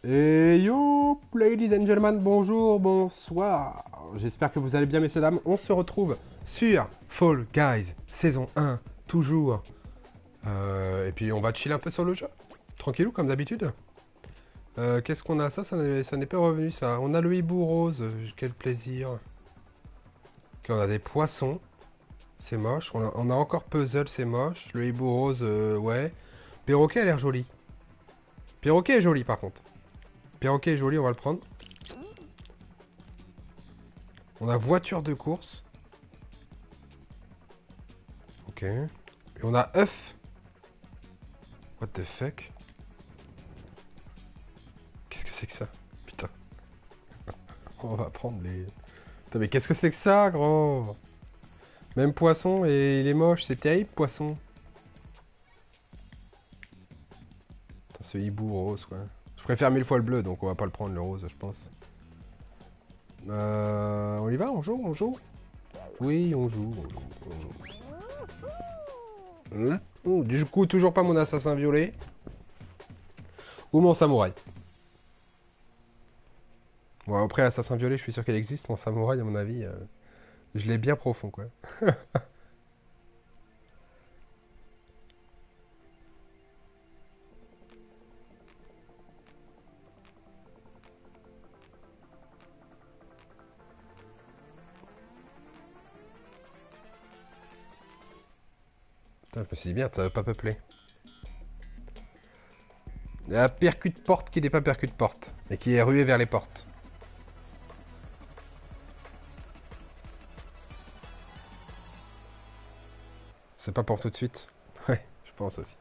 Et yo, ladies and gentlemen, bonjour, bonsoir. J'espère que vous allez bien, messieurs, dames. On se retrouve sur Fall Guys, saison 1, toujours. Et puis on va chiller un peu sur le jeu. Tranquillou, comme d'habitude. Qu'est-ce qu'on a? Ça n'est pas revenu, ça. On a le hibou rose, quel plaisir. Ok, on a des poissons, c'est moche. On a encore puzzle, c'est moche. Le hibou rose, ouais. Perroquet a l'air joli. Perroquet est joli, par contre. Perroquet est joli, on va le prendre. On a voiture de course. Ok. Et on a œuf. What the fuck? Qu'est-ce que c'est que ça? Putain. On va prendre les... Putain, mais qu'est-ce que c'est que ça, gros? Même poisson et il est moche, c'est terrible, poisson. Putain, ce hibou rose, quoi. Je préfère mille fois le bleu, donc on va pas le prendre, le rose, je pense. On y va? On joue? On joue? Oui, on joue. On joue. Du coup, toujours pas mon assassin violet. Ou mon samouraï. Bon, après, assassin violet, je suis sûr qu'elle existe. Mon samouraï, à mon avis, je l'ai bien profond, quoi. Putain, je me suis dit bien, ça va pas peupler. La percute porte qui n'est pas percute porte. Et qui est ruée vers les portes. C'est pas pour tout de suite. Ouais, je pense aussi.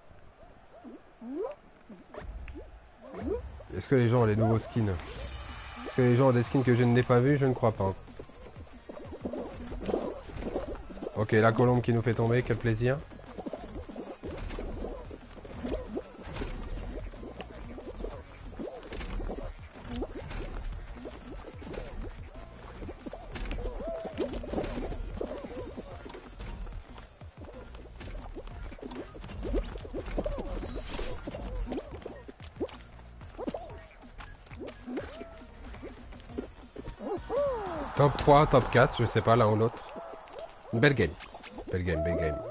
Est-ce que les gens ont les nouveaux skins? Est-ce que les gens ont des skins que je n'ai pas vus? Je ne crois pas. Ok, la colombe qui nous fait tomber, quel plaisir. Top 3, top 4, je sais pas, l'un ou l'autre. Une belle game. Belle game, belle game.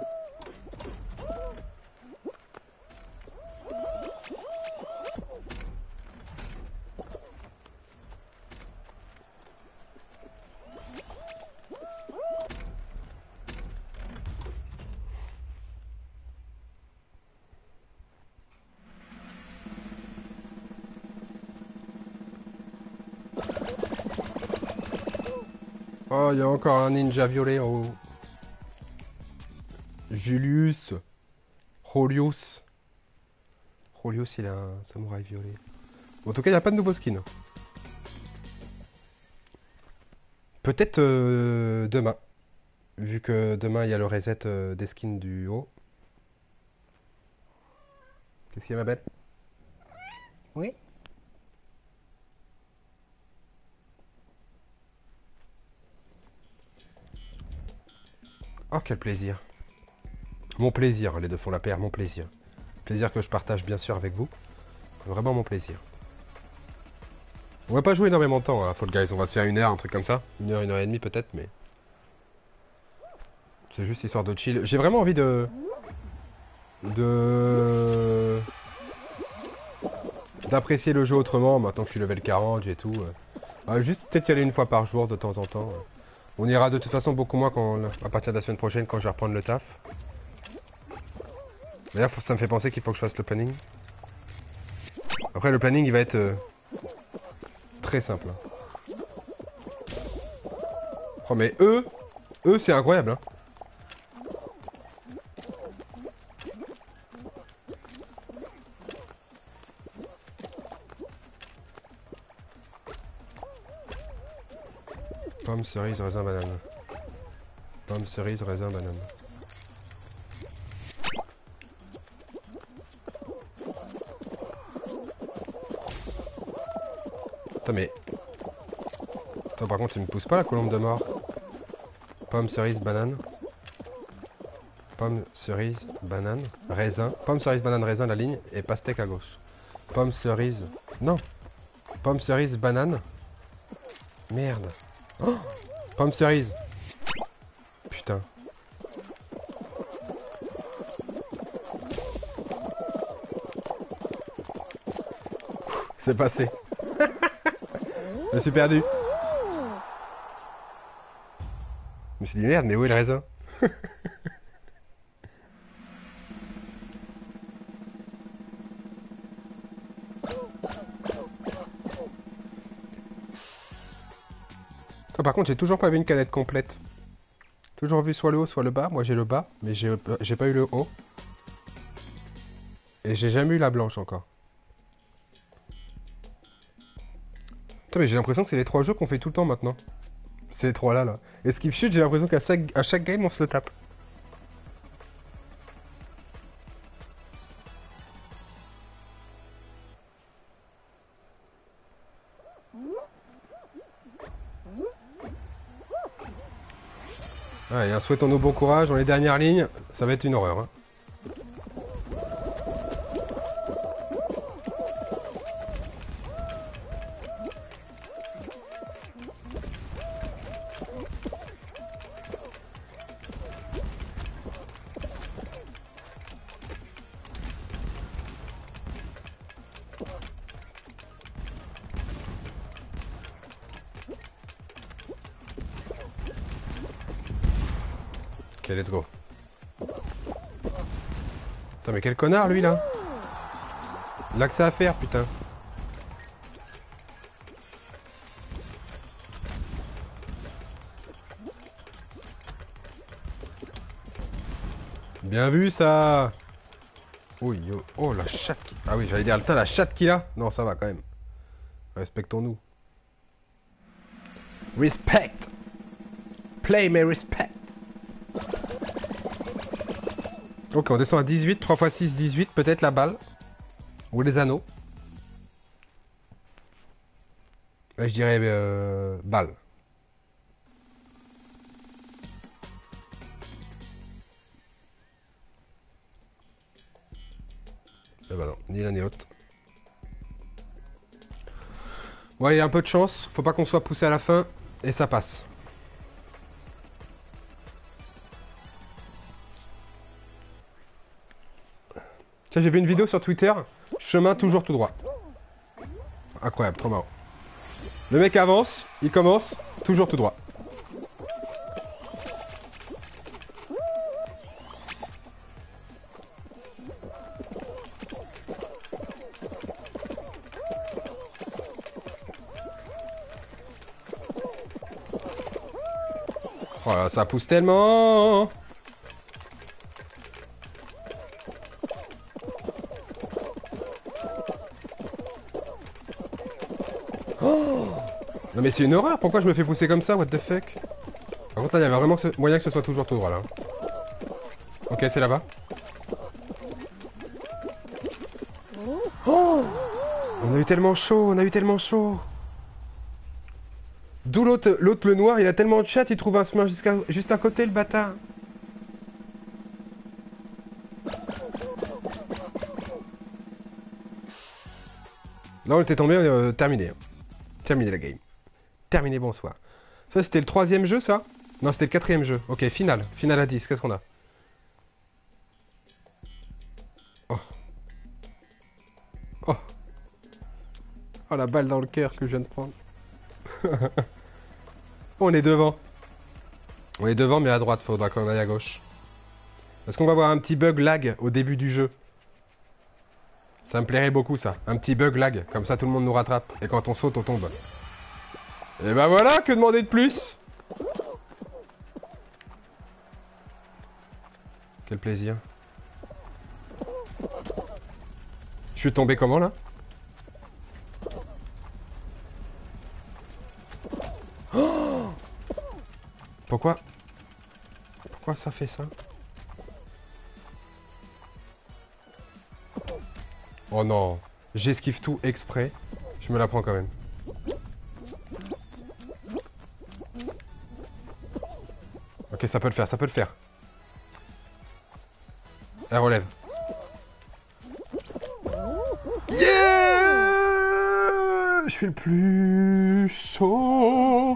Oh, il y a encore un ninja violet en haut. Julius. Rolius. Rolius, il a un samouraï violet. Bon, en tout cas, il n'y a pas de nouveau skin. Peut-être demain. Vu que demain, il y a le reset des skins du haut. Qu'est-ce qu'il y a, ma belle? Oui. Oh, quel plaisir. Mon plaisir, les deux font la paire, mon plaisir. Plaisir que je partage bien sûr avec vous. Vraiment mon plaisir. On va pas jouer énormément de temps à Fall Guys, on va se faire une heure, un truc comme ça. Une heure et demie peut-être, mais... C'est juste histoire de chill. J'ai vraiment envie de... d'apprécier le jeu autrement, maintenant que je suis level 40 et tout. Juste peut-être y aller une fois par jour de temps en temps. On ira de toute façon beaucoup moins à partir de la semaine prochaine quand je vais reprendre le taf. D'ailleurs, ça me fait penser qu'il faut que je fasse le planning. Après, le planning, il va être très simple. Oh, mais eux, c'est incroyable. Hein. Pomme, cerise, raisin, banane. Pomme, cerise, raisin, banane. Attends, mais... Attends, par contre, il me pousse pas la colombe de mort. Pomme, cerise, banane. Pomme, cerise, banane, raisin. Pomme, cerise, banane, raisin, la ligne. Et pastèque à gauche. Pomme, cerise... Non. Pomme, cerise, banane. Merde. Oh, pomme, cerise. Putain. C'est passé. Je me suis perdu. Je me suis dit merde, mais où est le raisin? Oh, par contre, j'ai toujours pas vu une canette complète. Toujours vu soit le haut, soit le bas. Moi, j'ai le bas, mais j'ai pas eu le haut. Et j'ai jamais eu la blanche encore. Putain, mais j'ai l'impression que c'est les 3 jeux qu'on fait tout le temps maintenant. C'est les 3 là, là. Et Skip Shoot, j'ai l'impression qu'à chaque game, on se le tape. Ouais, et un souhaitons-nous bon courage dans les dernières lignes. Ça va être une horreur, hein. Ok, let's go. Putain, mais quel connard, lui, là. Il a que ça à faire, putain. Bien vu, ça. Oh, oh, la chatte. Ah oui, j'allais dire, putain, la chatte qu'il a. Non, ça va, quand même. Respectons-nous. Respect. Play, mais respect. Ok, on descend à 18, 3 x 6, 18, peut-être la balle. Ou les anneaux. Là, je dirais balle. Eh ben non, ni l'un ni l'autre. Ouais, il y a un peu de chance, faut pas qu'on soit poussé à la fin, et ça passe. Tiens, j'ai vu une vidéo sur Twitter, chemin toujours tout droit. Incroyable, trop marrant. Le mec avance, il commence, toujours tout droit. Oh là, ça pousse tellement. Oh non mais c'est une horreur, pourquoi je me fais pousser comme ça, what the fuck? Par contre là, il y avait vraiment moyen que ce soit toujours tout droit là. Ok, c'est là-bas. Oh on a eu tellement chaud, on a eu tellement chaud. D'où l'autre, le noir, il a tellement de chat, il trouve un chemin juste à côté, le bâtard. Là, on était tombé, terminé. Terminé la game. Terminé, bonsoir. Ça, c'était le 3e jeu, ça? Non, c'était le 4e jeu. Ok, finale. Finale à 10, qu'est-ce qu'on a? Oh. Oh. Oh, la balle dans le cœur que je viens de prendre. On est devant. On est devant, mais à droite, faudra qu'on aille à gauche. Est-ce qu'on va avoir un petit bug lag au début du jeu? Ça me plairait beaucoup, ça. Un petit bug lag, comme ça tout le monde nous rattrape. Et quand on saute, on tombe. Et ben voilà, que demander de plus? Quel plaisir. Je suis tombé comment, là? Oh pourquoi ça fait ça? Oh non, j'esquive tout exprès. Je me la prends quand même. Ok, ça peut le faire, ça peut le faire. Elle relève. Yeah! Je suis le plus chaud.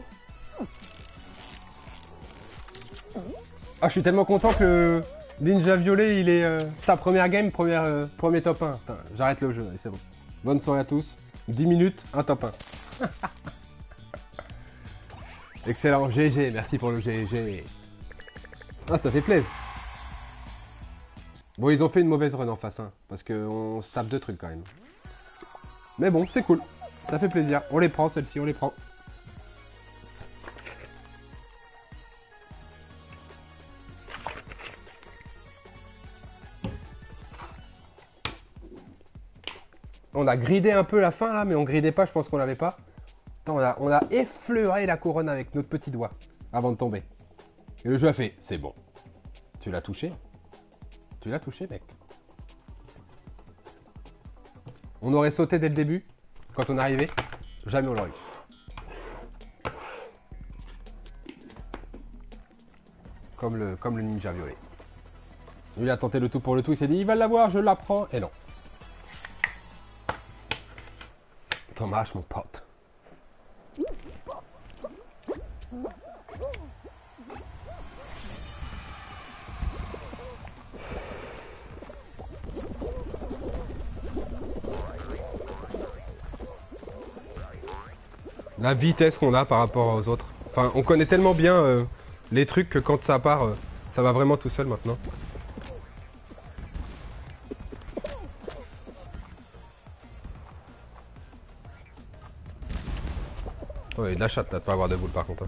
Ah, je suis tellement content que Ninja Violet, il est sa première game, premier top 1. J'arrête le jeu, et c'est bon. Bonne soirée à tous. 10 minutes, un top 1. Excellent, GG, merci pour le GG. Ah, ça fait plaisir. Bon, ils ont fait une mauvaise run en face, hein, parce qu'on se tape deux trucs quand même. Mais bon, c'est cool. Ça fait plaisir. On les prend, celles-ci, on les prend. On a gridé un peu la fin là, mais on gridait pas, je pense qu'on l'avait pas. Attends, on a effleuré la couronne avec notre petit doigt avant de tomber. Et le jeu a fait, c'est bon. Tu l'as touché? Tu l'as touché, mec. On aurait sauté dès le début, quand on arrivait. Jamais on l'aurait eu. Comme le ninja violet. Lui, il a tenté le tout pour le tout, il s'est dit, il va l'avoir, je l'apprends. Et non. Dommage, mon pote. La vitesse qu'on a par rapport aux autres. Enfin, on connaît tellement bien les trucs que quand ça part, ça va vraiment tout seul maintenant. Oh, il y a de la chatte là de pas avoir de boule par contre.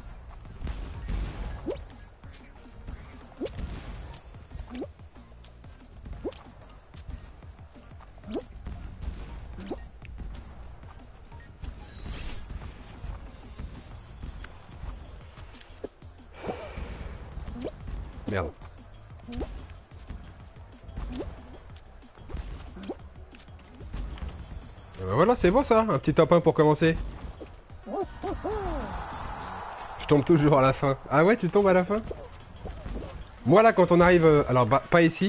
Merde. Voilà, c'est bon ça, un petit top 1 pour commencer. Je tombe toujours à la fin. Ah ouais, tu tombes à la fin? Moi là, quand on arrive... alors, bah, pas ici.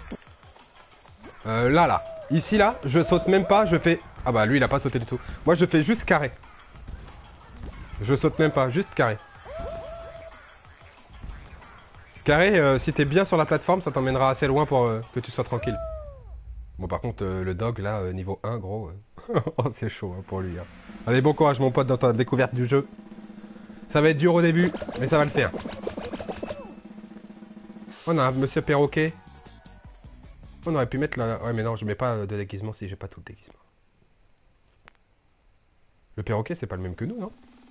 Là. Ici, là, je saute même pas, je fais... Ah bah, lui, il a pas sauté du tout. Moi, je fais juste carré. Je saute même pas, juste carré. Carré, si t'es bien sur la plateforme, ça t'emmènera assez loin pour que tu sois tranquille. Bon, par contre, le dog, là, niveau 1, gros... oh, c'est chaud hein, pour lui. Hein. Allez, bon courage, mon pote, dans ta découverte du jeu. Ça va être dur au début, mais ça va le faire. On a un monsieur perroquet. On aurait pu mettre là... Ouais, mais non, je mets pas de déguisement si j'ai pas tout le déguisement. Le perroquet, c'est pas le même que nous, non?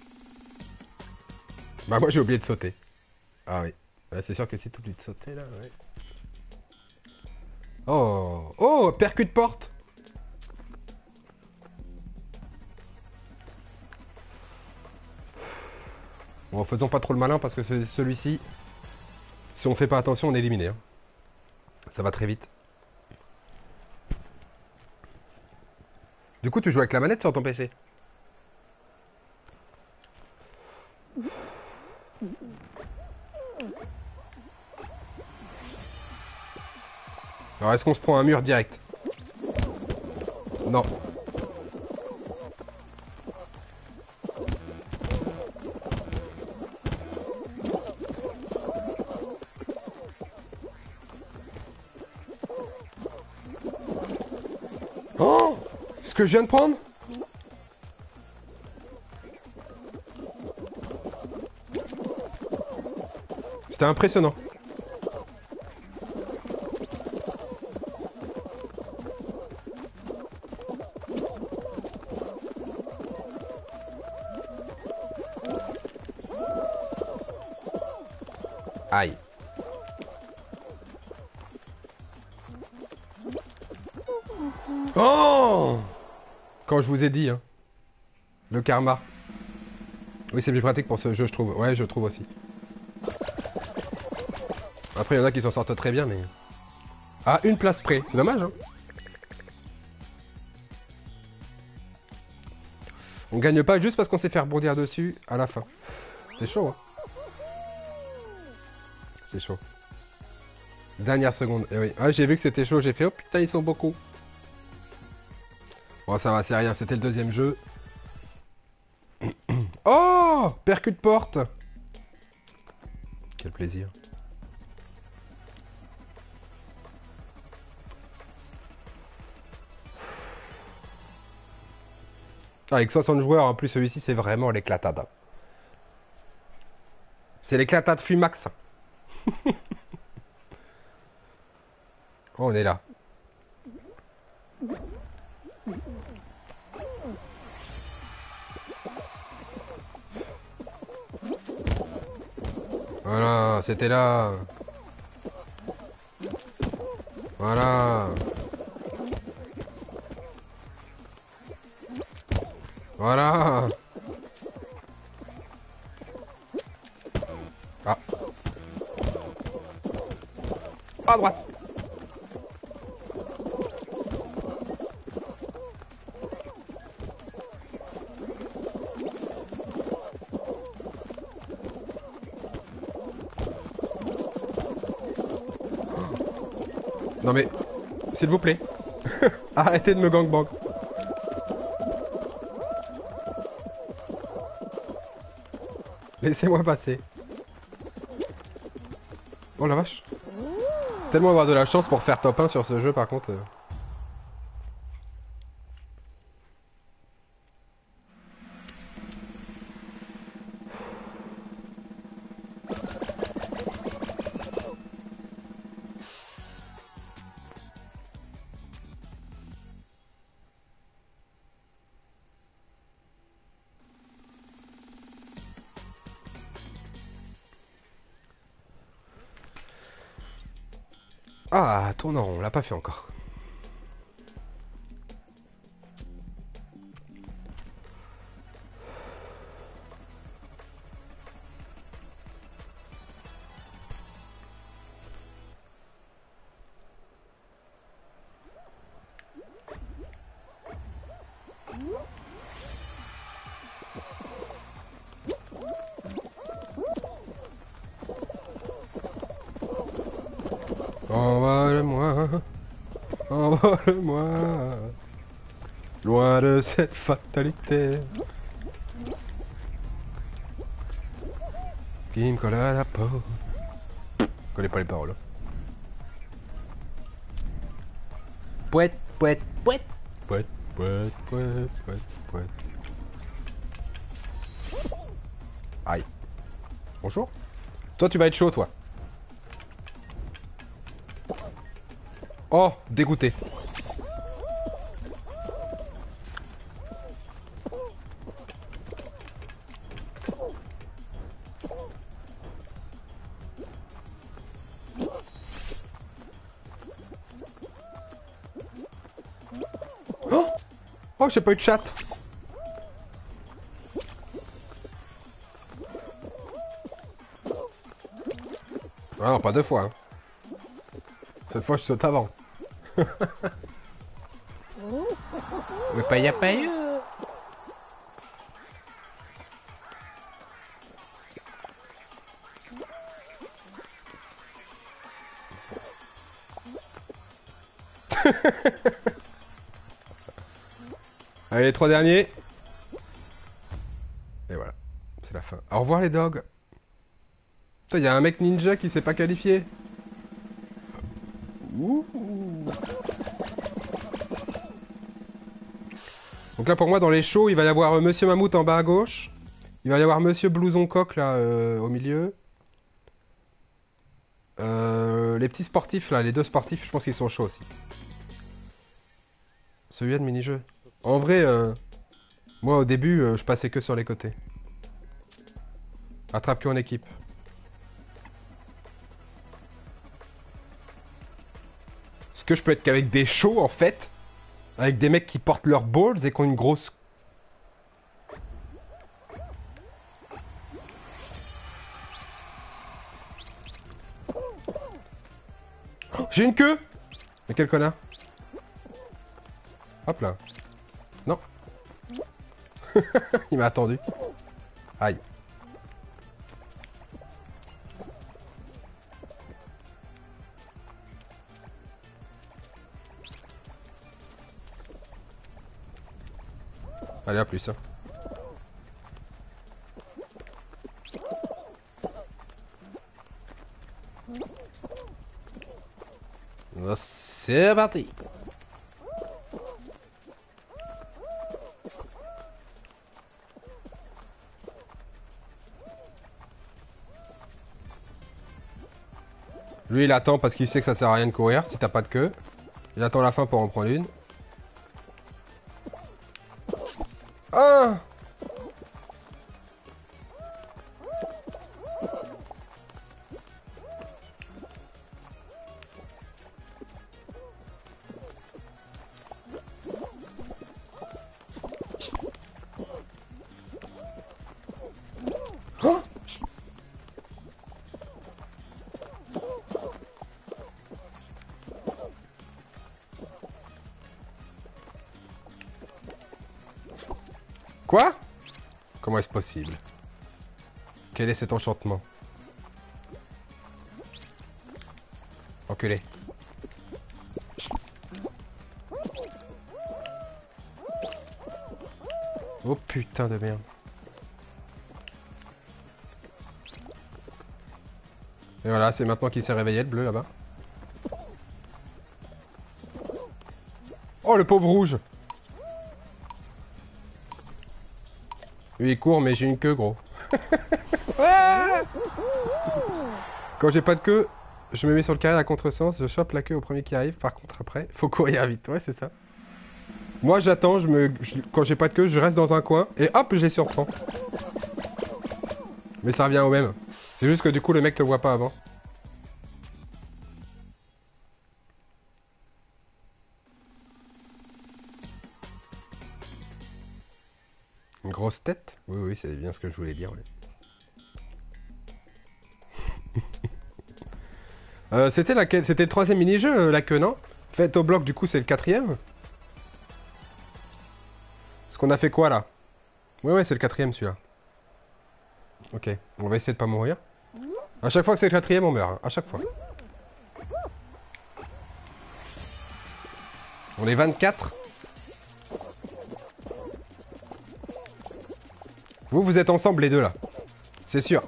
Bah, moi, j'ai oublié de sauter. Ah oui. Ouais, c'est sûr que c'est tout oublié de sauter, là, ouais. Oh! Oh! Percute porte! Bon, faisons pas trop le malin parce que celui-ci, si on fait pas attention, on est éliminé. Hein. Ça va très vite. Du coup, tu joues avec la manette sur ton PC? Alors, est-ce qu'on se prend un mur direct? Non. Oh! Ce que je viens de prendre? C'était impressionnant. Aïe. Oh! Quand je vous ai dit, hein. Le karma. Oui, c'est plus pratique pour ce jeu, je trouve. Ouais, je trouve aussi. Après, il y en a qui s'en sortent très bien, mais... À une place près. C'est dommage, hein. On gagne pas juste parce qu'on s'est fait rebondir dessus à la fin. C'est chaud, hein. C'est chaud. Dernière seconde. Eh oui. Ah, j'ai vu que c'était chaud. J'ai fait, oh putain, ils sont beaucoup. Bon, ça va, c'est rien. C'était le deuxième jeu. Oh, percute porte. Quel plaisir. Avec 60 joueurs, en plus celui-ci c'est vraiment l'éclatade. C'est l'éclatade Fumax. Oh, on est là. Voilà, c'était là. Voilà. Voilà. Ah. À droite. Non mais, s'il vous plaît, arrêtez de me gangbang. Laissez-moi passer. Oh la vache. Tellement avoir de la chance pour faire top 1 sur ce jeu par contre. Ah, tourne en rond, on l'a pas fait encore. Envole-moi, envole-moi, loin de cette fatalité qui me colle à la peau. Je connais pas les paroles. Pouette, pouette, pouette, pouette, pouette, pouette, pouette, pouette. Aïe. Bonjour. Toi, tu vas être chaud, toi. Oh, dégoûté. Oh, oh, j'ai pas eu de chat. Ah non, pas deux fois. Hein. Cette fois, je saute avant. Mais pas y a pas eu. Allez, les trois derniers. Et voilà, c'est la fin. Au revoir les dogs. Putain, y a un mec ninja qui s'est pas qualifié. Ouh. Donc là pour moi dans les shows il va y avoir Monsieur Mammouth en bas à gauche. Il va y avoir Monsieur Blouson Coq là au milieu. Les petits sportifs là, les deux sportifs je pense qu'ils sont chauds aussi. Celui-là de mini-jeu. En vrai, moi au début je passais que sur les côtés. Attrape que en équipe. Est-ce que je peux être qu'avec des shows en fait? Avec des mecs qui portent leurs balls et qui ont une grosse... Oh, j'ai une queue. Mais quel connard. Hop là. Non. Il m'a attendu. Aïe. Allez, à plus. Hein. C'est parti. Lui il attend parce qu'il sait que ça sert à rien de courir si t'as pas de queue. Il attend la fin pour en prendre une. Ah! Oh! Quoi? Comment est-ce possible? Quel est cet enchantement? Enculé. Oh putain de merde. Et voilà, c'est maintenant qu'il s'est réveillé le bleu là-bas. Oh le pauvre rouge. Lui il court mais j'ai une queue gros. Quand j'ai pas de queue, je me mets sur le carré à contresens, je chope la queue au premier qui arrive, par contre après, faut courir vite, ouais c'est ça. Moi j'attends, quand j'ai pas de queue, je reste dans un coin et hop je les surprends. Mais ça revient au même. C'est juste que du coup le mec te voit pas avant. Une grosse tête? Oui oui c'est bien ce que je voulais dire. Oui. C'était laquelle? C'était le troisième mini-jeu la queue non? Faites au bloc du coup c'est le quatrième? Parce qu'on a fait quoi là? Ouais ouais c'est le quatrième celui-là. Ok, on va essayer de pas mourir. À chaque fois que c'est le quatrième on meurt, hein. À chaque fois. On est 24. Vous êtes ensemble les deux là. C'est sûr.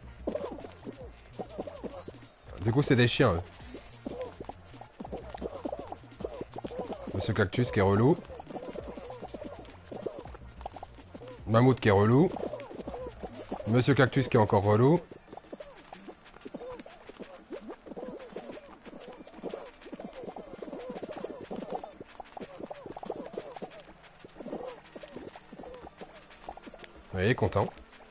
Du coup c'est des chiens eux. Monsieur Cactus qui est relou. Mammouth qui est relou. Monsieur Cactus qui est encore relou. Oui, content.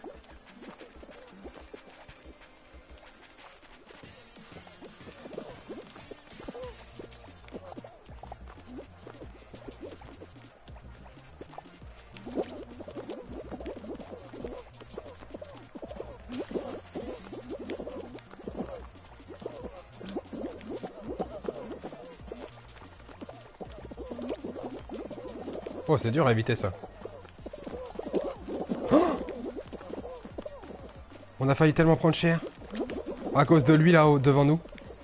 Oh, c'est dur à éviter ça. Oh, on a failli tellement prendre cher. À cause de lui là-haut, devant nous.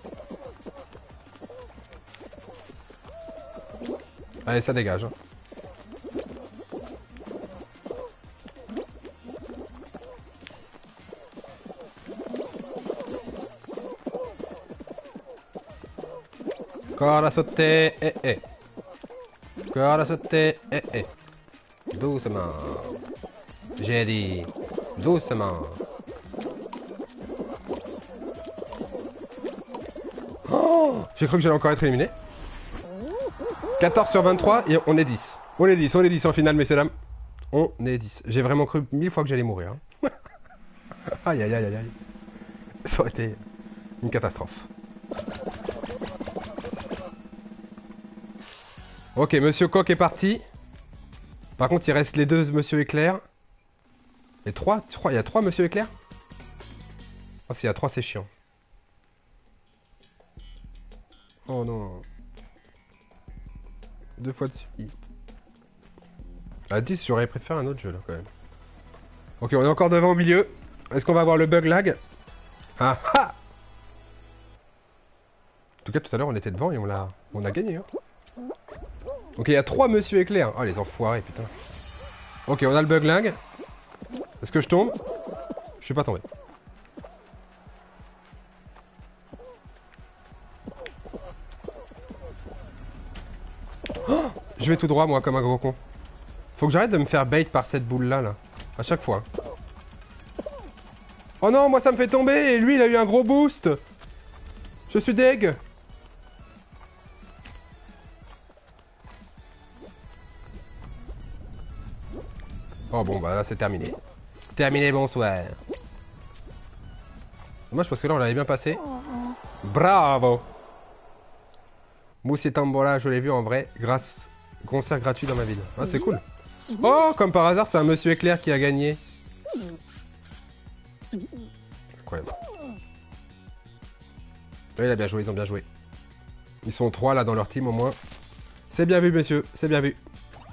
Allez, ça dégage. Encore à sauter, Encore à sauter, Doucement. J'ai dit, doucement. Oh, j'ai cru que j'allais encore être éliminé. 14 sur 23 et on est 10. On est 10, on est 10 en finale, messieurs dames. On est 10. J'ai vraiment cru 1000 fois que j'allais mourir. Hein. Aïe aïe aïe aïe aïe. Ça aurait été une catastrophe. Ok, Monsieur Coq est parti. Par contre, il reste les deux Monsieur Éclair. Les trois? Tu crois il y a 3 Monsieur Éclair? Oh, s'il y a 3, c'est chiant. Oh non. 2 fois de suite. À 10, j'aurais préféré un autre jeu là quand même. Ok, on est encore devant au milieu. Est-ce qu'on va avoir le bug lag? Ah ah! En tout cas, tout à l'heure, on était devant et on a gagné. Hein. Ok, il y a 3 Monsieur Éclair. Oh, les enfoirés, putain. Ok, on a le bug lag. Est-ce que je tombe? Je suis pas tombé. Je vais tout droit, moi, comme un gros con. Faut que j'arrête de me faire bait par cette boule-là, là. À chaque fois. Oh non, moi, ça me fait tomber. Et lui, il a eu un gros boost. Je suis deg. Oh bon, bah là, c'est terminé. Terminé, bonsoir. Dommage parce que là, on l'avait bien passé. Bravo. Mousse et Tambola, je l'ai vu en vrai, grâce concert gratuit dans ma ville. Ah, c'est cool. Oh, comme par hasard, c'est un monsieur éclair qui a gagné. Incroyable. Oui, il a bien joué, ils ont bien joué. Ils sont 3 là dans leur team au moins. C'est bien vu, messieurs, c'est bien vu.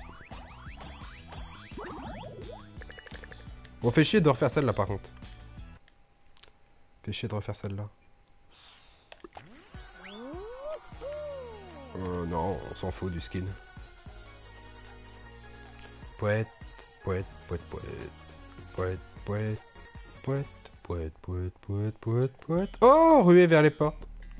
On fait chier de refaire celle-là par contre. Fait chier de refaire celle-là. Non, on s'en fout du skin. Poète, poète, poète, poète. Poète, poète, poète, poète, poète, poète, poète, poète. Oh, ruée vers les portes.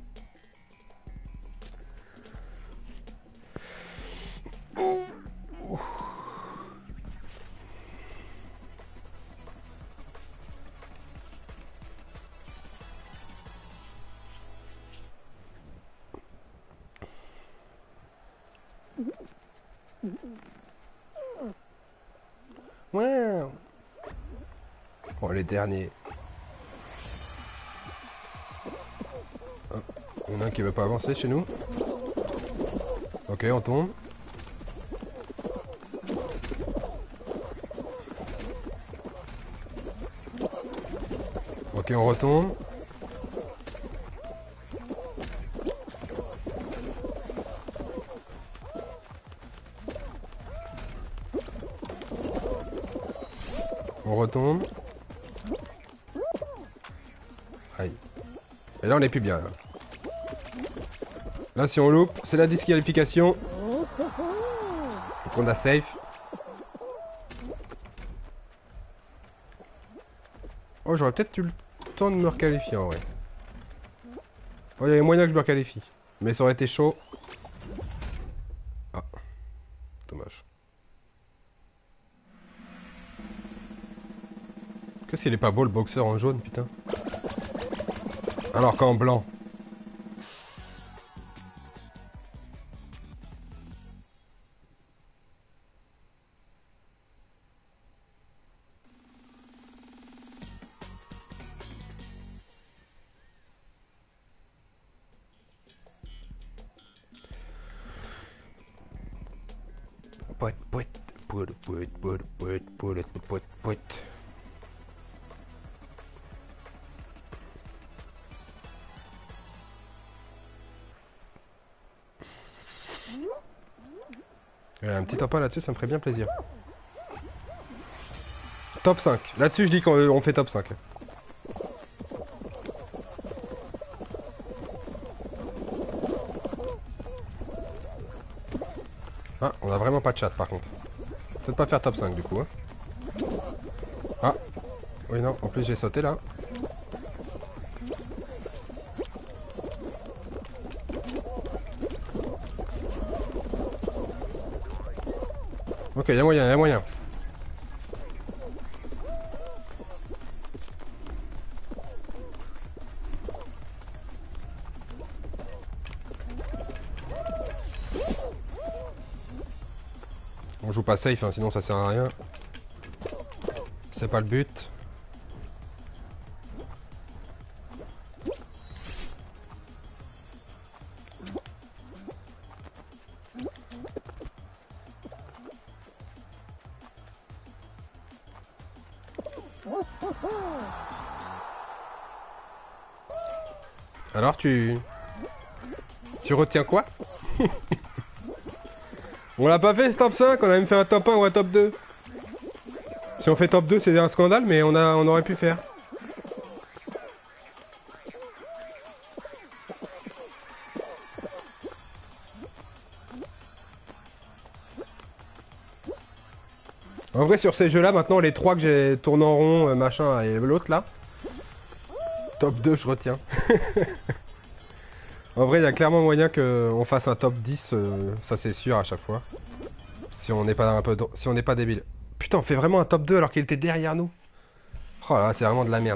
Ouais. Oh, les derniers. Oh, il y en a un qui veut pas avancer chez nous. Ok, on tombe. Ok, on retombe. On retombe. Aïe. Et là, on est plus bien. Là, si on loupe, c'est la disqualification. Donc on a safe. Oh, j'aurais peut-être eu le temps de me requalifier en vrai. Oh, il y avait moyen que je me requalifie. Mais ça aurait été chaud. Ah. Dommage. Qu'est-ce qu'il est pas beau le boxeur en jaune, putain. Alors qu'en blanc. Poète, poète, poète, poète, poète, poète, poète, poète, poète. Un petit top 1 là-dessus, ça me ferait bien plaisir. Top 5. Là-dessus, je dis qu'on fait top 5. Ah, on a vraiment pas de chat par contre. Peut-être pas faire top 5 du coup. Hein. Ah, oui non, en plus j'ai sauté là. Ok, y'a moyen, y'a moyen. On joue pas safe, hein, sinon ça sert à rien. C'est pas le but. Alors tu retiens quoi? On l'a pas fait ce top 5, on a même fait un top 1 ou un top 2. Si on fait top 2 c'est un scandale mais on aurait pu faire. En vrai sur ces jeux là maintenant les 3 que j'ai tourné en rond machin et l'autre là. Top 2 je retiens. En vrai il y a clairement moyen qu'on fasse un top 10, ça c'est sûr à chaque fois. Si on n'est pas un peu... Si on n'est pas débile. Putain, on fait vraiment un top 2 alors qu'il était derrière nous. Oh là là, c'est vraiment de la merde.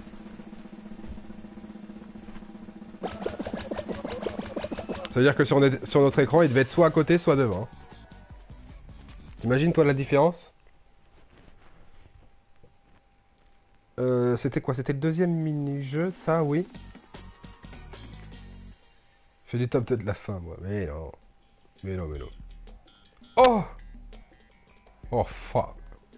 Ça veut dire que sur notre écran, il devait être soit à côté, soit devant. T'imagines toi la différence? C'était quoi? C'était le deuxième mini-jeu, ça, oui. Je fais des top 2 de la fin, moi. Mais non. Mais non, mais non. Oh! Oh, fuck.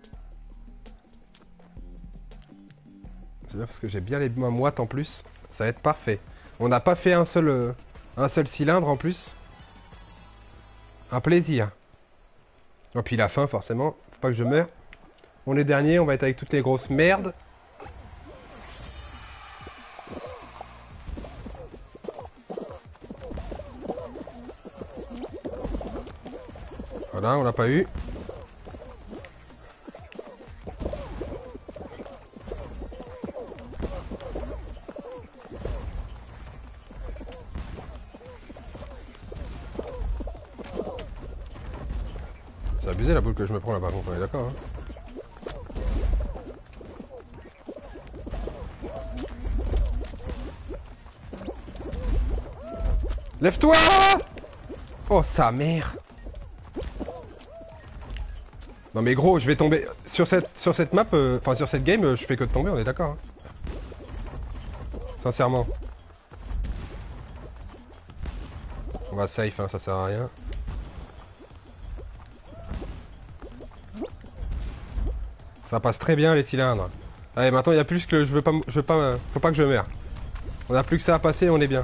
C'est bien parce que j'ai bien les mains moites en plus. Ça va être parfait. On n'a pas fait un seul cylindre en plus. Un plaisir. Et puis la fin, forcément. Faut pas que je meure. On est dernier, on va être avec toutes les grosses merdes. Voilà, on l'a pas eu. C'est abusé la boule que je me prends là-bas, on est d'accord. Hein. Lève-toi! Oh sa mère! Non mais gros, je vais tomber sur cette map, enfin sur cette game, je fais que de tomber, on est d'accord. Hein. Sincèrement. On va safe, hein, ça sert à rien. Ça passe très bien les cylindres. Allez, maintenant il y a plus que je veux pas, faut pas que je meure. On a plus que ça à passer, on est bien.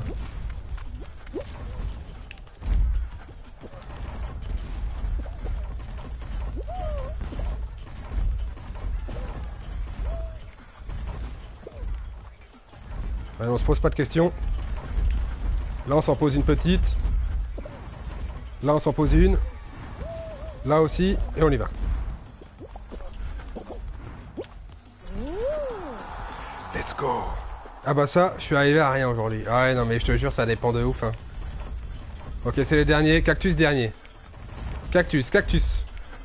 Allez, on se pose pas de questions. Là on s'en pose une petite. Là on s'en pose une. Là aussi, et on y va. Let's go. Ah bah ça, je suis arrivé à rien aujourd'hui. Ah ouais non mais je te jure ça dépend de ouf hein. Ok c'est les derniers, cactus dernier. Cactus, cactus.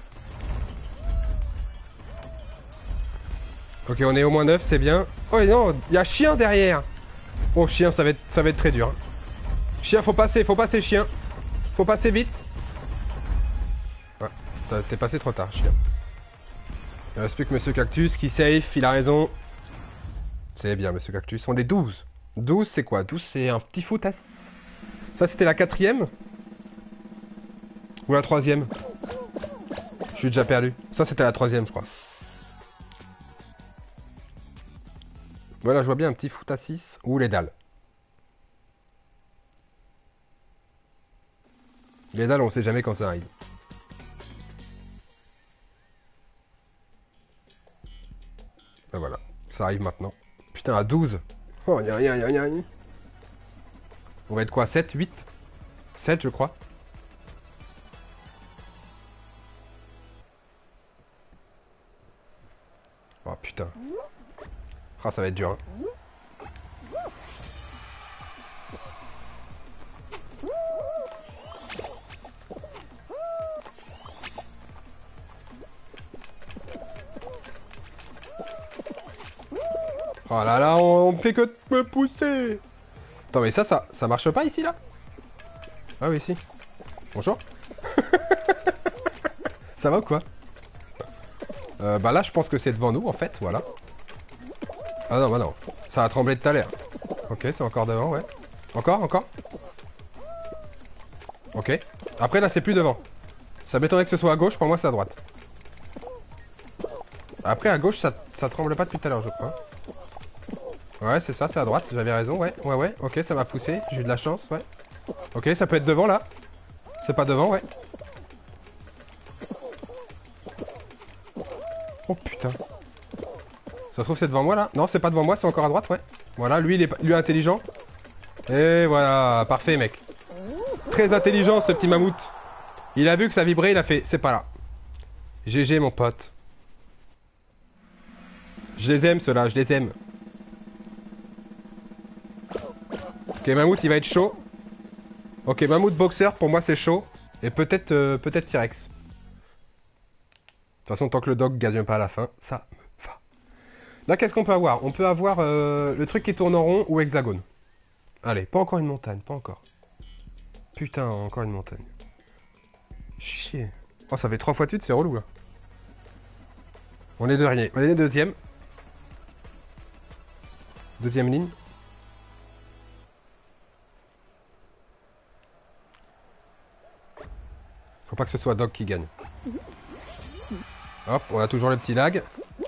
Ok on est au moins 9, c'est bien. Oh et non, il y a chien derrière. Oh chien ça va être très dur. Hein. Chien faut passer chien. Faut passer vite. Ouais, t'es passé trop tard chien. Il reste plus que Monsieur Cactus qui safe, il a raison. C'est bien Monsieur Cactus, on est 12. 12 c'est quoi? 12 c'est un petit foot à 6. Ça c'était la 4ème? Ou la 3ème? Je suis déjà perdu. Ça c'était la 3ème je crois. Voilà je vois bien un petit foot à 6. Ou les dalles. Les dalles on sait jamais quand ça arrive. Ben voilà, ça arrive maintenant. Putain à 12. Oh y'a rien, y'a rien. On va être quoi? 7, 8? 7 je crois. Oh putain. Ah ça va être dur hein. Oh là là, on fait que de me pousser. Attends mais ça marche pas ici là? Ah oui si. Bonjour. Ça va ou quoi? Bah là je pense que c'est devant nous en fait, voilà. Ah non bah non, ça a tremblé tout à l'heure. Ok c'est encore devant, ouais. Encore, encore. Ok. Après là c'est plus devant. Ça m'étonnerait que ce soit à gauche, pour moi c'est à droite. Après à gauche ça tremble pas depuis tout à l'heure je crois. Ouais c'est ça, c'est à droite, j'avais raison, ouais, ouais, ouais. Ok ça m'a poussé, j'ai eu de la chance, ouais. Ok ça peut être devant là. C'est pas devant, ouais. Oh putain. Ça se trouve c'est devant moi là? Non c'est pas devant moi, c'est encore à droite, ouais. Voilà, lui il est intelligent. Et voilà, parfait mec. Très intelligent ce petit mammouth. Il a vu que ça vibrait, il a fait, c'est pas là. GG mon pote. Je les aime ceux-là, je les aime. Ok mammouth il va être chaud. Ok mammouth boxer pour moi c'est chaud. Et peut-être T-Rex. toute façon, tant que le dog gagne pas à la fin, ça me va. Là, qu'est-ce qu'on peut avoir? On peut avoir le truc qui tourne en rond ou hexagone. Allez, pas encore une montagne, pas encore. Putain, encore une montagne. Chier. Oh, ça fait 3 fois de suite, c'est relou là. On est dernier. On est deuxième. Deuxième ligne. Faut pas que ce soit Dog qui gagne. Hop, on a toujours le petit lag.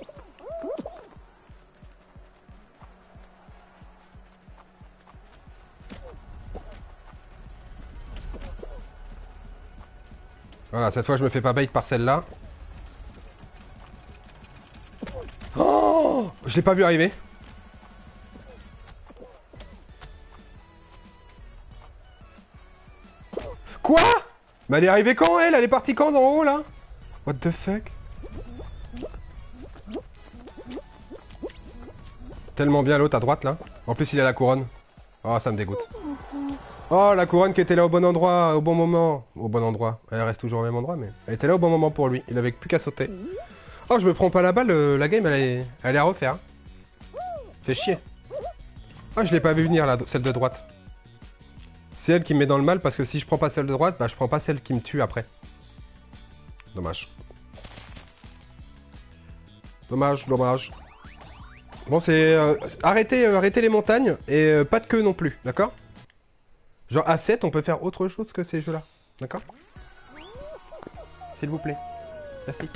Voilà, cette fois je me fais pas bait par celle-là. Oh, je l'ai pas vu arriver. Quoi? Mais elle est arrivée quand elle? Elle est partie quand d'en haut là? What the fuck? Tellement bien l'autre à droite là. En plus il a la couronne. Oh ça me dégoûte. Oh la couronne qui était là au bon endroit, au bon moment. Au bon endroit. Elle reste toujours au même endroit mais elle était là au bon moment pour lui. Il avait plus qu'à sauter. Oh je me prends pas la balle, la game elle est à refaire. Fait chier. Oh je l'ai pas vu venir là, celle de droite. C'est elle qui me met dans le mal parce que si je prends pas celle de droite, bah je prends pas celle qui me tue après. Dommage. Dommage, dommage. Bon c'est... arrêtez les montagnes et pas de queue non plus, d'accord? Genre à 7 on peut faire autre chose que ces jeux là, d'accord? S'il vous plaît. Merci.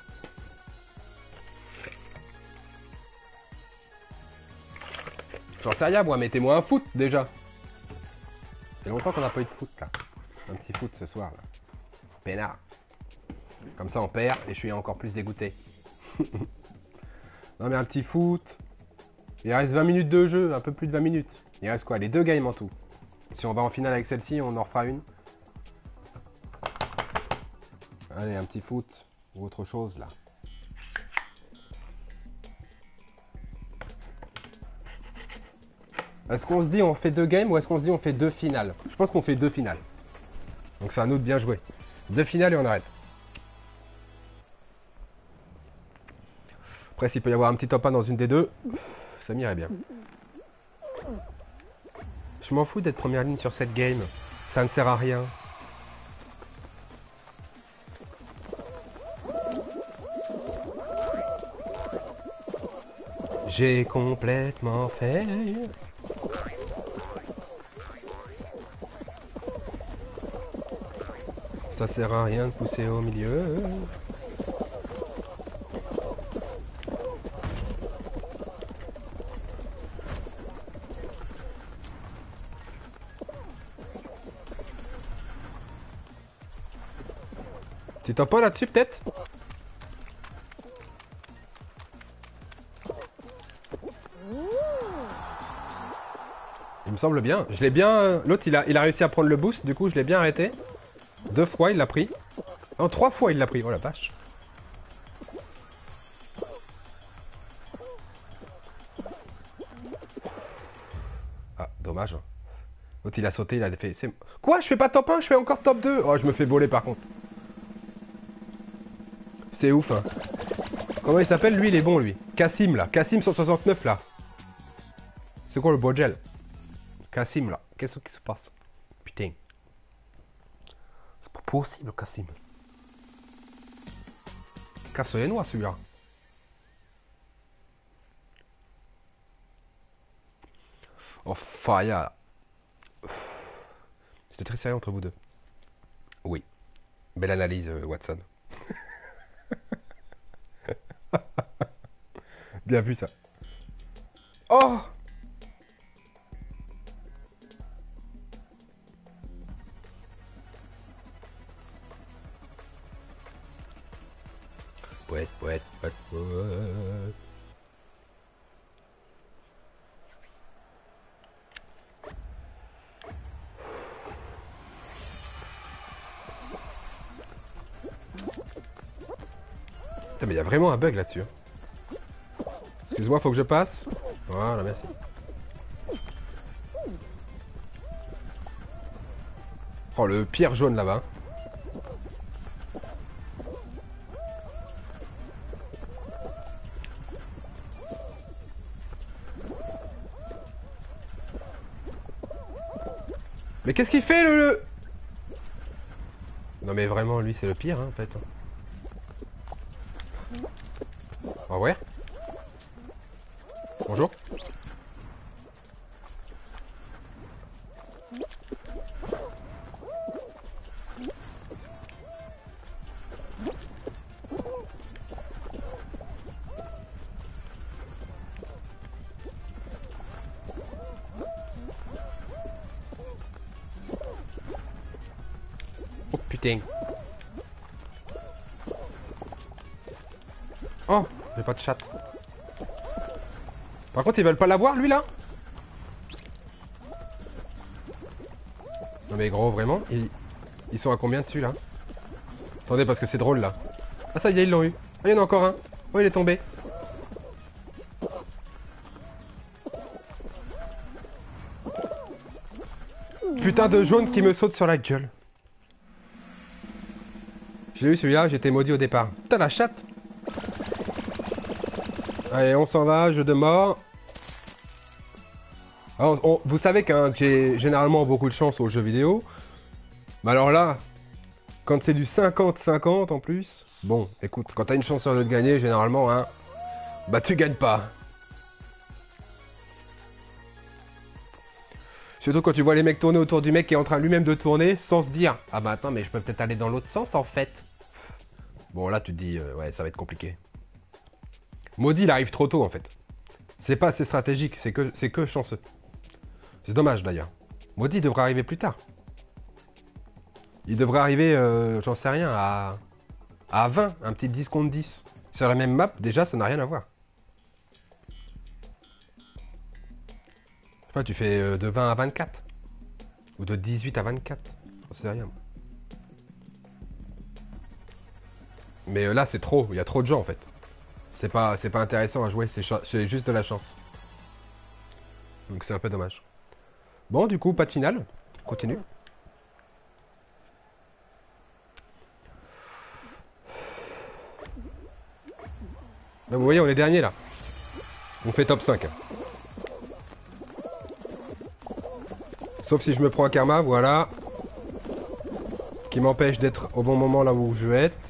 J'en sais rien moi, mettez-moi un foot déjà. Ça fait longtemps qu'on n'a pas eu de foot là. Un petit foot ce soir là. Peinard. Comme ça on perd et je suis encore plus dégoûté. Non mais un petit foot. Il reste 20 minutes de jeu, un peu plus de 20 minutes. Il reste quoi? Les 2 games en tout. Si on va en finale avec celle-ci, on en refera une. Allez, un petit foot ou autre chose là. Est-ce qu'on se dit on fait 2 games ou est-ce qu'on se dit on fait 2 finales? Je pense qu'on fait 2 finales. Donc c'est à nous de bien jouer. 2 finales et on arrête. Après s'il peut y avoir un petit top 1 dans une des deux, ça m'irait bien. Je m'en fous d'être première ligne sur cette game. Ça ne sert à rien. J'ai complètement fait. Ça sert à rien de pousser au milieu. Tu t'en pas là-dessus peut-être? Il me semble bien. Je l'ai bien... L'autre il a réussi à prendre le boost, du coup je l'ai bien arrêté. 2 fois il l'a pris. Non, 3 fois il l'a pris, oh la vache. Ah, dommage. L'autre il a sauté, il a fait... Quoi? Je fais pas top 1, je fais encore top 2. Oh, je me fais voler par contre. C'est ouf, hein. Comment il s'appelle? Lui, il est bon, lui. Cassim, là. Cassim 169, là. C'est quoi le beau gel? Cassim, là. Qu'est-ce qui se passe? Putain. C'est pas possible, Cassim. Casse les noix, celui-là. Oh, Faya. C'était très sérieux entre vous deux. Oui. Belle analyse, Watson. Bien vu, ça. Oh! Pouette, pouette, pouette, pouette. Putain, mais il y a vraiment un bug là-dessus. Excuse-moi, faut que je passe. Voilà, merci. Oh, le pierre jaune là-bas. Mais qu'est-ce qu'il fait Non mais vraiment, lui c'est le pire hein, en fait. Ah ouais. Bonjour. Oh putain. Oh, j'ai pas de chat. Par contre, ils veulent pas l'avoir, lui, là? Non mais gros, vraiment, ils sont à combien dessus, là? Attendez, parce que c'est drôle, là. Ah ça y est, ils l'ont eu. Ah, il y en a encore un. Oh, il est tombé. Putain de jaune qui me saute sur la gueule. J'ai eu celui-là, j'étais maudit au départ. Putain, la chatte. Allez, on s'en va, jeu de mort. Alors, vous savez que j'ai généralement beaucoup de chance aux jeux vidéo. Mais alors là, quand c'est du 50-50 en plus, bon, écoute, quand t'as une chance sur deux de gagner, généralement, hein, bah tu gagnes pas. Surtout quand tu vois les mecs tourner autour du mec qui est en train lui-même de tourner sans se dire ah bah attends mais je peux peut-être aller dans l'autre sens en fait. Bon là tu te dis ouais ça va être compliqué. Maudit il arrive trop tôt en fait. C'est pas assez stratégique, c'est que chanceux. C'est dommage d'ailleurs. Maudit devrait arriver plus tard. Il devrait arriver, j'en sais rien, à 20, un petit 10 contre 10. Sur la même map, déjà ça n'a rien à voir. Je sais pas, tu fais de 20 à 24. Ou de 18 à 24. J'en sais rien. Mais là c'est trop, il y a trop de gens en fait. C'est pas intéressant à jouer, c'est juste de la chance. Donc c'est un peu dommage. Bon du coup, pas de finale. Continue. Là, vous voyez, on est dernier là. On fait top 5. Sauf si je me prends un karma, voilà. Qui m'empêche d'être au bon moment là où je veux être.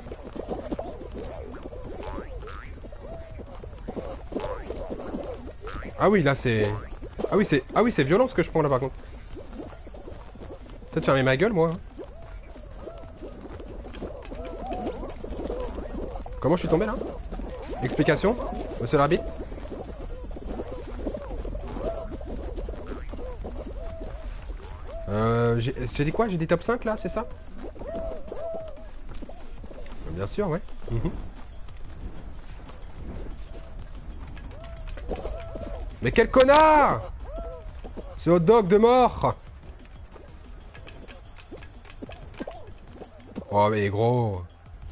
Ah oui, là c'est... Ah oui, c'est violent ce que je prends là par contre. Peut-être fermer ma gueule moi. Comment je suis tombé là? Explication, monsieur l'arbitre? J'ai dit quoi? J'ai dit top 5 là, c'est ça? Bien sûr, ouais. Mais quel connard! Ce hot dog de mort! Oh mais gros!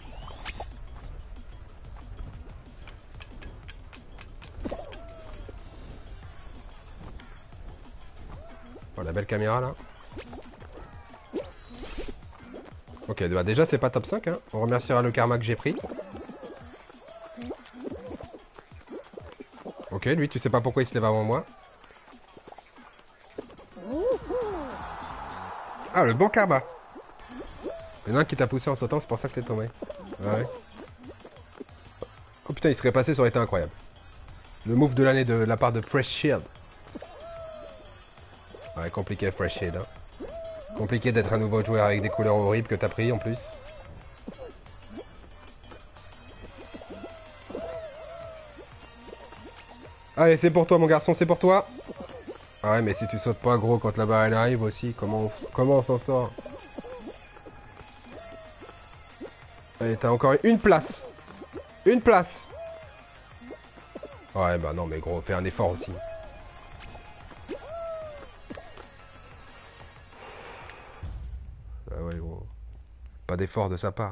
Oh la belle caméra là. Ok, bah déjà c'est pas top 5 hein. On remerciera le karma que j'ai pris. Ok, lui tu sais pas pourquoi il se lève avant moi. Ah le bon karma. Il y en a un qui t'a poussé en sautant, c'est pour ça que t'es tombé. Ouais. Oh putain il serait passé, ça aurait été incroyable. Le move de l'année de la part de Fresh Shield. Ouais compliqué Fresh Shield hein. Compliqué d'être un nouveau joueur avec des couleurs horribles que t'as pris en plus. Allez, c'est pour toi mon garçon, c'est pour toi. Ah ouais, mais si tu sautes pas gros quand la barre elle arrive aussi, comment on s'en sort? Allez, t'as encore une place. Une place. Ouais, bah non, mais gros, fais un effort aussi. Ah ouais, gros. Pas d'effort de sa part.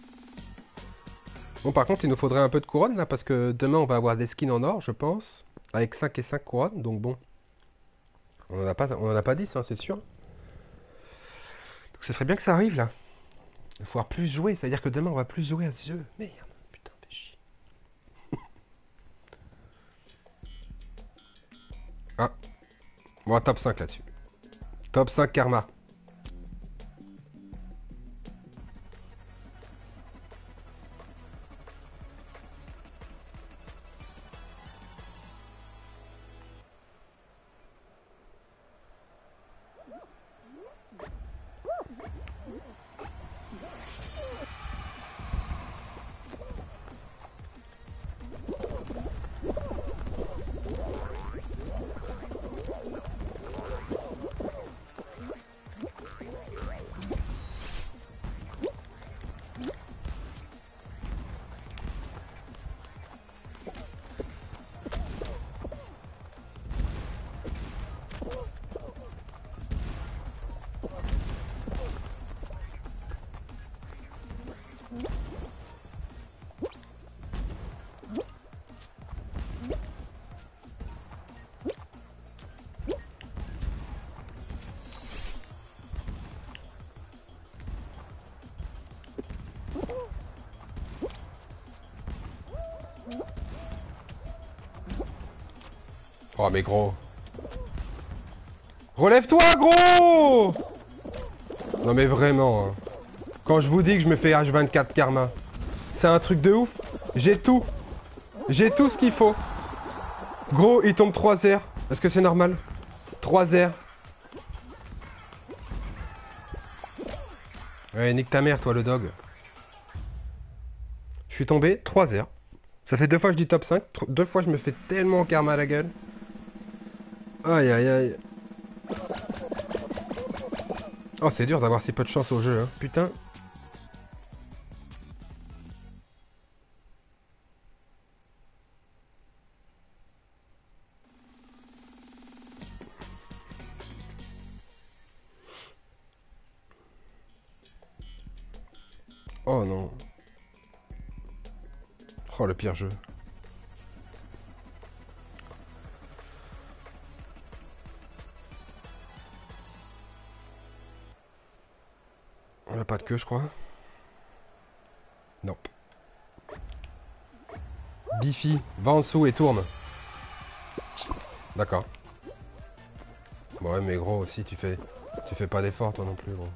Bon, par contre, il nous faudrait un peu de couronne là, parce que demain on va avoir des skins en or, je pense. avec 5 et 5 couronnes, donc bon. On en a pas 10, hein, c'est sûr. Donc ce serait bien que ça arrive là. Il va falloir plus jouer, c'est-à-dire que demain on va plus jouer à ce jeu. Merde, putain, fais chier. Ah, bon, top 5 là-dessus. Top 5 karma. Oh mais gros. Relève-toi gros. Non mais vraiment. Hein. Quand je vous dis que je me fais H24 karma, c'est un truc de ouf. J'ai tout. J'ai tout ce qu'il faut. Gros, il tombe 3 airs. Est-ce que c'est normal? 3 airs. Ouais, nique ta mère, toi, le dog. Je suis tombé 3 airs. Ça fait 2 fois que je dis top 5. 2 fois je me fais tellement karma à la gueule. Aïe aïe aïe. Oh, c'est dur d'avoir si peu de chance au jeu, hein. Putain. Oh non. Oh, le pire jeu. On n'a pas de queue, je crois. Non. Biffy, va en dessous et tourne. D'accord. Bon, ouais, mais gros, aussi, tu fais pas d'effort, toi non plus, gros.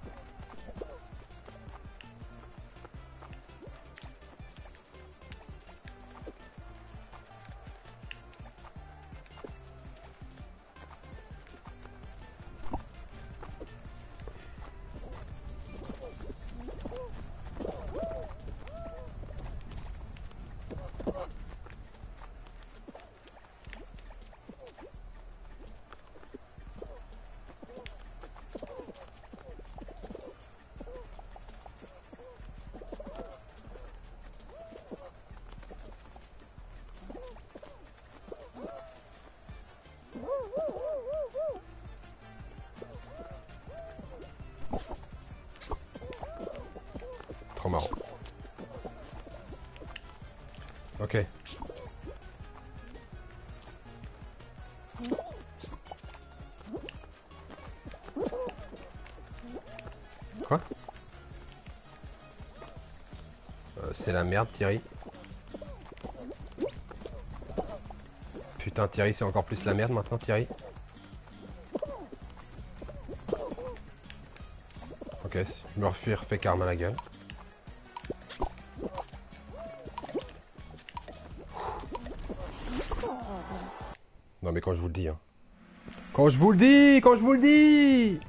Trop marrant. Ok. Quoi? C'est la merde, Thierry. Putain, Thierry, c'est encore plus la merde maintenant, Thierry. Ok, je me suis refait karma à la gueule. Non mais quand je vous le dis, hein. Quand je vous le dis, quand je vous le dis.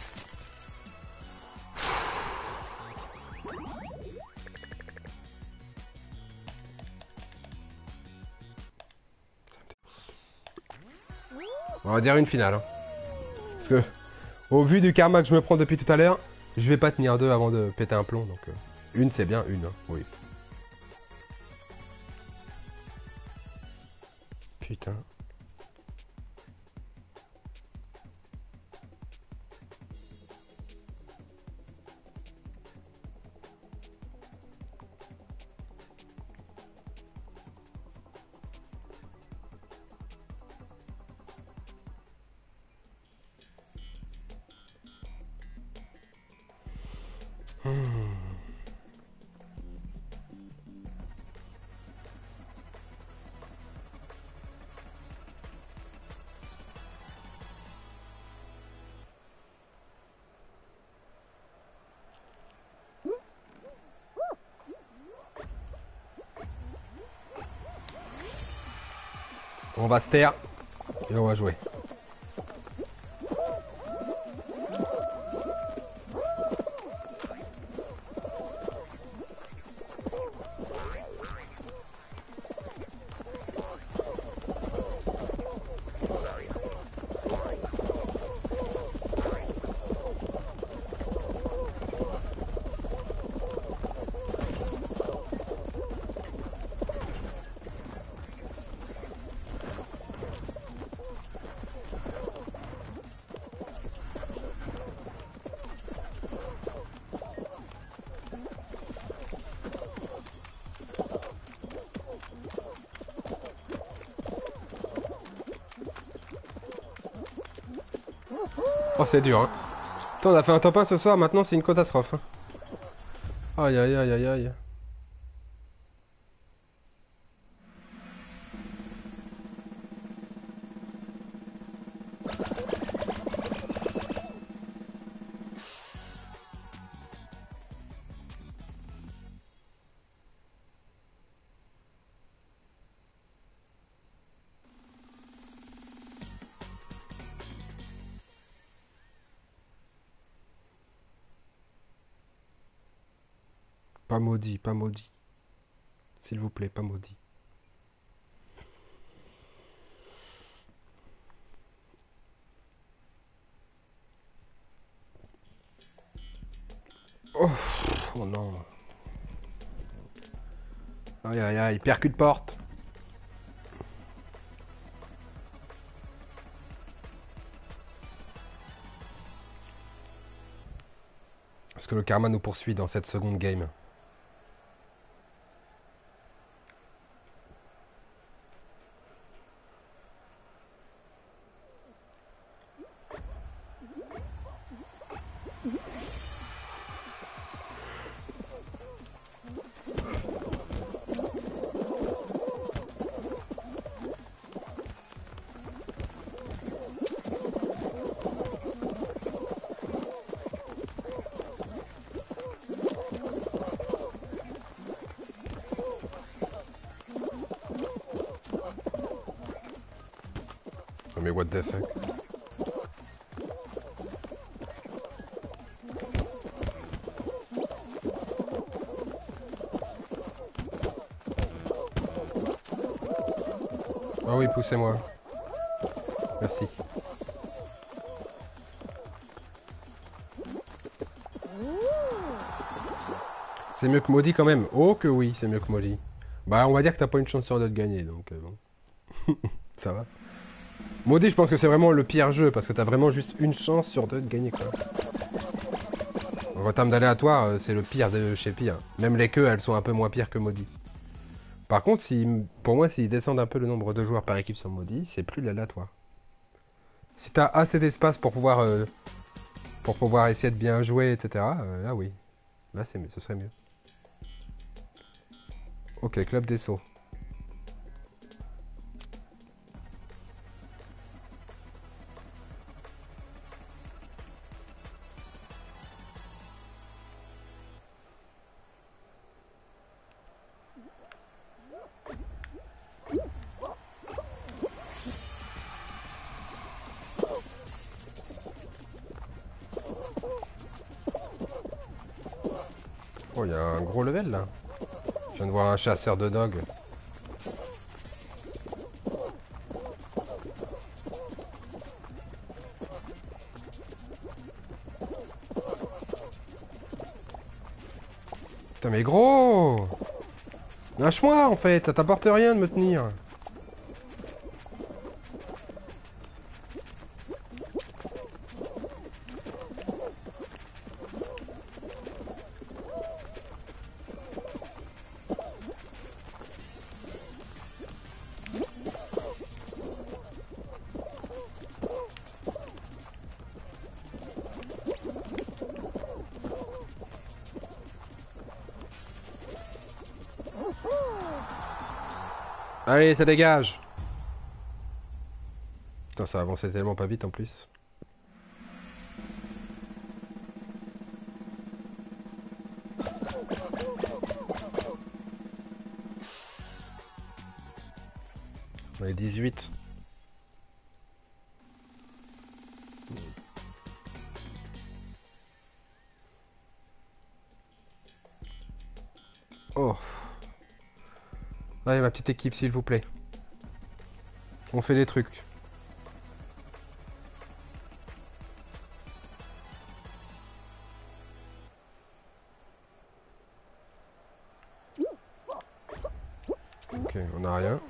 On va dire une finale. Hein. Parce que, au vu du karma que je me prends depuis tout à l'heure, je vais pas tenir 2 avant de péter un plomb. Donc, une c'est bien, une. Hein. Oui. Putain. Hmm. On va se taire et on va jouer. Oh, c'est dur, hein. Putain, on a fait un top 1 ce soir, maintenant c'est une catastrophe. Hein. Aïe, aïe, aïe, aïe, aïe. Pas maudit, pas maudit. S'il vous plaît, pas maudit. Oh, oh non. Aïe, aïe, aïe, percute porte. Parce que le karma nous poursuit dans cette seconde game. Mais what the fuck? Ah oui, poussez-moi. Merci. C'est mieux que maudit quand même. Oh que oui, c'est mieux que maudit. Bah on va dire que t'as pas une chance sur deux de gagner, donc bon. Ça va. Maudit, je pense que c'est vraiment le pire jeu, parce que t'as vraiment juste une chance sur deux de gagner, quoi. En termes d'aléatoire, c'est le pire de chez pire. Même les queues, elles sont un peu moins pires que maudit. Par contre, si, pour moi, s'ils descendent un peu le nombre de joueurs par équipe sur maudit, c'est plus l'aléatoire. Si t'as assez d'espace pour pouvoir essayer de bien jouer, etc., là oui. Là, c'est mieux, ce serait mieux. Ok, club des sauts. Oh, il y a un gros level là. Je viens de voir un chasseur de dogs. Putain, mais gros! Lâche-moi en fait, ça t'apporte rien de me tenir. Allez, ça dégage. Putain, ça avançait tellement pas vite en plus. On est 18. Oh. Allez, ma petite équipe, s'il vous plaît. On fait des trucs. Ok, on a rien.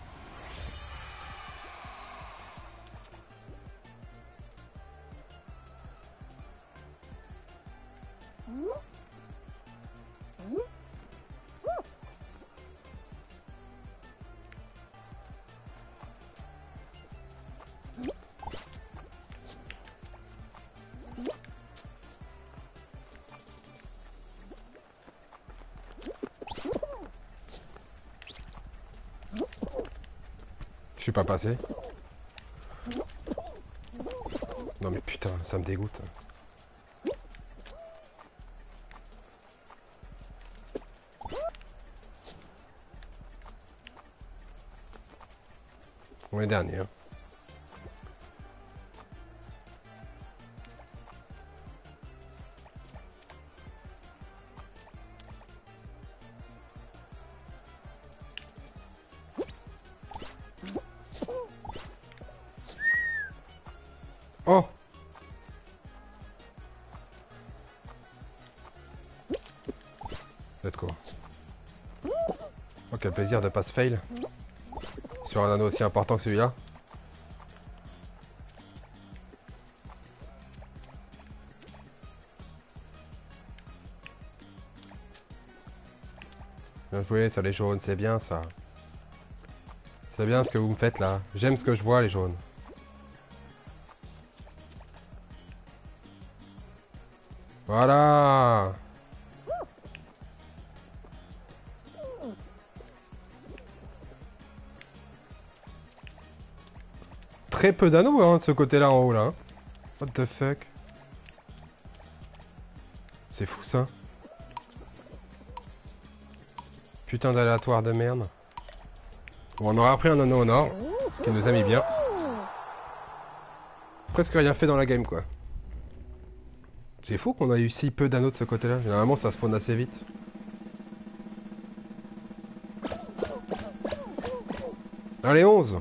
Je suis pas passé. Non mais putain, ça me dégoûte. On est dernier. Hein. Oh! Let's go. Oh, quel plaisir de pas se fail. Sur un anneau aussi important que celui-là. Bien joué, ça les jaunes, c'est bien ça. C'est bien ce que vous me faites là. J'aime ce que je vois les jaunes. Voilà. Très peu d'anneaux hein, de ce côté-là en haut là. Hein. What the fuck. C'est fou ça. Putain d'aléatoire de merde. Bon, on aura pris un anneau au nord, ce qui nous a mis bien. Presque rien fait dans la game quoi. C'est fou qu'on a eu si peu d'anneaux de ce côté-là. Généralement ça spawn assez vite. Allez 11.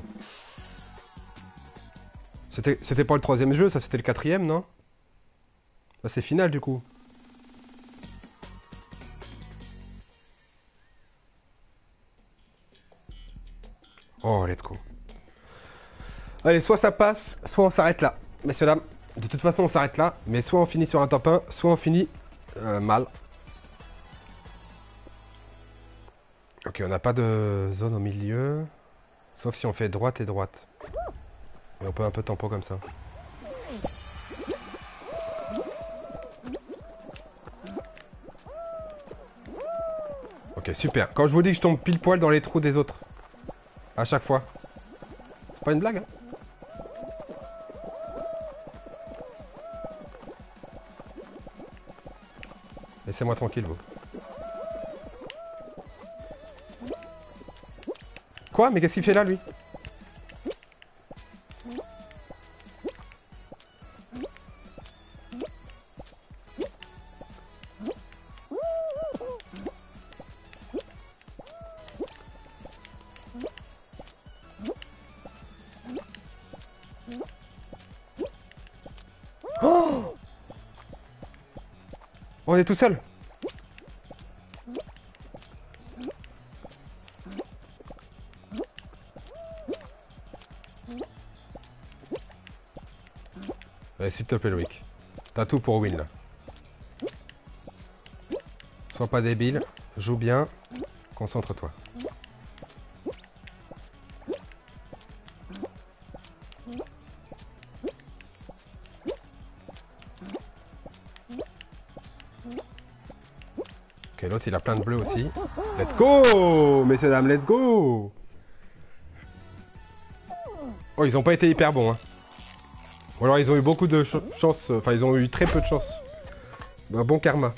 C'était pas le troisième jeu, ça c'était le quatrième, non? Là c'est final du coup. Oh, let's go. Allez, soit ça passe, soit on s'arrête là. Messieurs, dames, de toute façon on s'arrête là. Mais soit on finit sur un top 1, soit on finit mal. Ok, on n'a pas de zone au milieu. Sauf si on fait droite et droite. Et on peut un peu tempo comme ça. Ok, super. Quand je vous dis que je tombe pile poil dans les trous des autres. À chaque fois. C'est pas une blague, hein. Laissez-moi tranquille, vous. Quoi? Mais qu'est-ce qu'il fait là, lui? Oh! On est tout seul. Allez, s'il te plaît, Loïc. T'as tout pour win, là. Sois pas débile. Joue bien. Concentre-toi. Ok, l'autre, il a plein de bleus aussi. Let's go! Messieurs, dames, let's go! Oh, ils ont pas été hyper bons, hein. Ou alors ils ont eu beaucoup de chance, enfin ils ont eu très peu de chance. Un bon karma.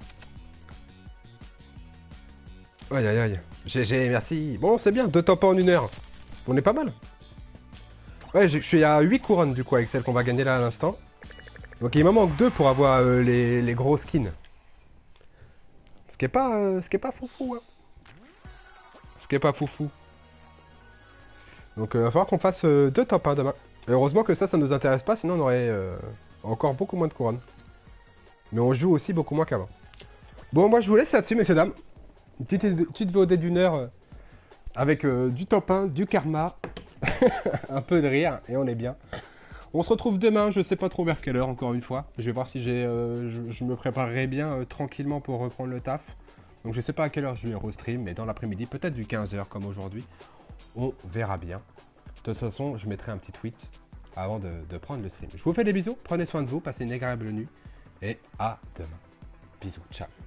Aïe aïe aïe. GG, merci. Bon, c'est bien, 2 top en 1 heure. On est pas mal. Ouais, je suis à 8 couronnes du coup avec celle qu'on va gagner là à l'instant. Donc il me manque 2 pour avoir les gros skins. Ce qui est pas foufou, hein. Ce qui est pas foufou. Donc il va falloir qu'on fasse 2 top 1 demain. Et heureusement que ça nous intéresse pas, sinon on aurait encore beaucoup moins de couronnes. Mais on joue aussi beaucoup moins qu'avant. Bon, moi je vous laisse là-dessus, messieurs dames. Une petite VOD d'1 heure avec du top 1, du karma, un peu de rire, et on est bien. On se retrouve demain, je sais pas trop vers quelle heure, encore une fois. Je vais voir si je me préparerai bien tranquillement pour reprendre le taf. Donc je sais pas à quelle heure je vais restream, mais dans l'après-midi, peut-être du 15 h comme aujourd'hui. On verra bien. De toute façon, je mettrai un petit tweet avant de prendre le stream. Je vous fais des bisous, prenez soin de vous, passez une agréable nuit, et à demain. Bisous, ciao.